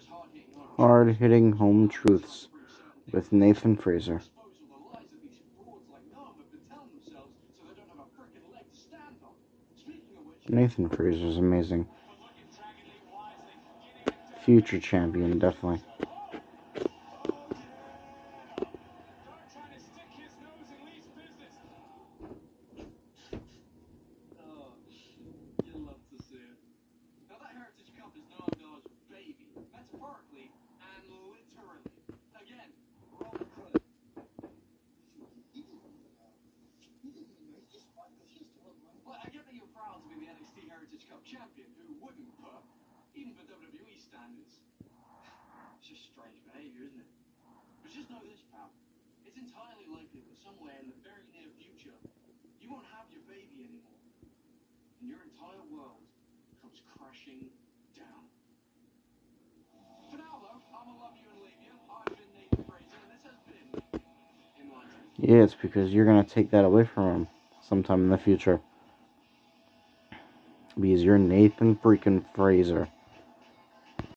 Hard-hitting home truths with Nathan Frazer. Nathan Frazer is amazing. Future champion, definitely. Champion who wouldn't put, even for WWE standards. It's just strange behavior, isn't it? But just know this, pal. It's entirely likely that somewhere in the very near future, you won't have your baby anymore. And your entire world comes crashing down. For now, though, I'ma love you and leave you. I've been Nathan Frazer, and this has been enlightening. Yeah, it's because you're going to take that away from him sometime in the future. Because you're Nathan freaking Frazer.